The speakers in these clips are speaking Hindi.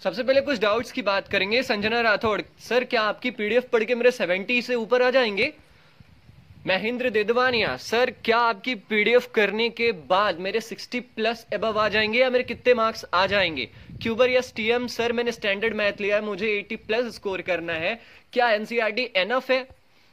सबसे पहले कुछ डाउट्स की बात करेंगे। संजना राठौड़, सर क्या आपकी पीडीएफ पढ़ के मेरे 70 से ऊपर आ जाएंगे? महेंद्र देदवानिया, सर क्या आपकी पीडीएफ करने के बाद मेरे 60 प्लस एबव आ जाएंगे या मेरे कितने मार्क्स आ जाएंगे? क्यूबर या टीएम, सर मैंने स्टैंडर्ड मैथ लिया है, मुझे 80 प्लस स्कोर करना है, क्या एनसीईआरटी एनफ है?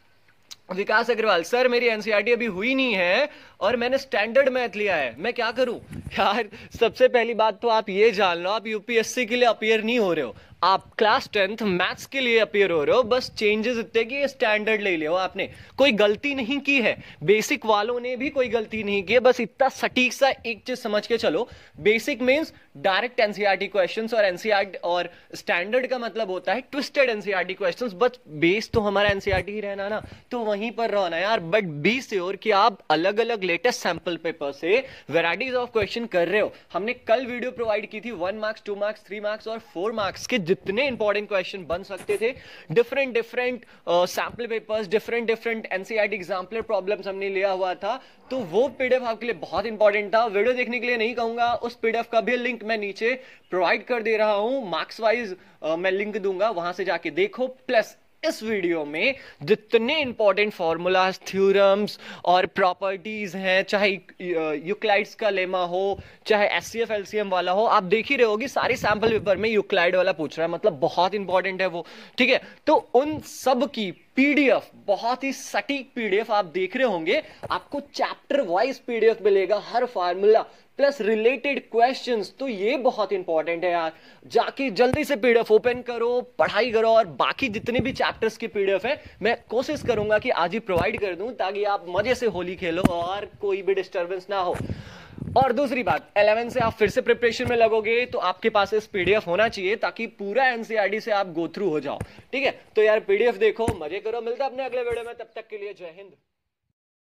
विकास अग्रवाल, सर मेरी एनसीईआरटी अभी हुई नहीं है और मैंने स्टैंडर्ड मैथ लिया है, मैं क्या करूं? यार सबसे पहली बात तो आप ये जान लो, आप यूपीएससी के लिए अपीयर नहीं हो रहे हो, आप क्लास 10th मैथ्स के लिए अपीयर हो रहे हो। बस चेंजेस इतने कि स्टैंडर्ड ले लिया, आपने कोई गलती नहीं की है, बेसिक वालों ने भी कोई गलती नहीं की है। बस इतना सटीक सा एक चीज समझ के चलो, basic means direct NCERT questions, और एनसीईआरटी और स्टैंडर्ड का मतलब होता है ट्विस्टेड एनसीईआरटी क्वेश्चंस। बस बेस तो हमारा एनसीईआरटी ही रहना ना, तो वहीं पर रहना यार। बट बी श्योर कि आप अलग अलग लेटेस्ट सैंपल पेपर से वैरायटीज ऑफ क्वेश्चन कर रहे हो। हमने कल वीडियो प्रोवाइड की थी 1 मार्क्स, 2 मार्क्स, 3 मार्क्स और 4 मार्क्स के जितने इंपॉर्टेंट क्वेश्चन बन सकते थे, different different sample papers, different different NCERT exemplar problems हमने लिया हुआ था। तो वो पीडीएफ आपके लिए बहुत इंपॉर्टेंट था। वीडियो देखने के लिए नहीं कहूंगा, उस पीडीएफ का भी लिंक मैं नीचे प्रोवाइड कर दे रहा हूं, मार्क्स वाइज मैं लिंक दूंगा, वहां से जाके देखो। प्लस इस वीडियो में जितने इंपॉर्टेंट फॉर्मूलाज, थ्योरम्स और प्रॉपर्टीज हैं, चाहे यूक्लाइड्स का लेमा हो, चाहे एचसीएफ एलसीएम वाला हो, आप देख ही रहे होगी सारे सैंपल पेपर में यूक्लाइड वाला पूछ रहा है, मतलब बहुत इंपॉर्टेंट है वो। ठीक है, तो उन सब की पीडीएफ, बहुत ही सटीक पीडीएफ आप देख रहे होंगे। आपको चैप्टर वाइज पीडीएफ मिलेगा, हर फार्मूला प्लस रिलेटेड क्वेश्चंस। तो ये बहुत इंपॉर्टेंट है यार, जाके जल्दी से पीडीएफ ओपन करो, पढ़ाई करो। और बाकी जितने भी चैप्टर्स की पीडीएफ है मैं कोशिश करूंगा कि आज ही प्रोवाइड कर दूं, ताकि आप मजे से होली खेलो और कोई भी डिस्टर्बेंस ना हो। और दूसरी बात, 11 से आप फिर से प्रिपरेशन में लगोगे तो आपके पास इस पीडीएफ होना चाहिए, ताकि पूरा एनसीईआरटी से आप गो थ्रू हो जाओ। ठीक है, तो यार पीडीएफ देखो, मजे करो। मिलता है अपने अगले वीडियो में, तब तक के लिए जय हिंद।